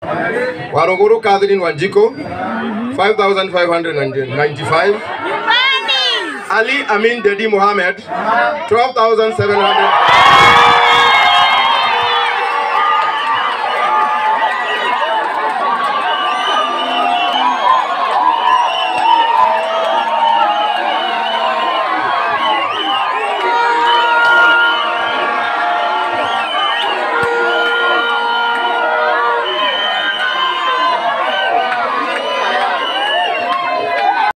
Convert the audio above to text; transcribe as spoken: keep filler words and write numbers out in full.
Waruguru Catherine Wanjiko, five thousand five hundred ninety-five. Ali Amin Deddy Mohammed, twelve thousand seven hundred.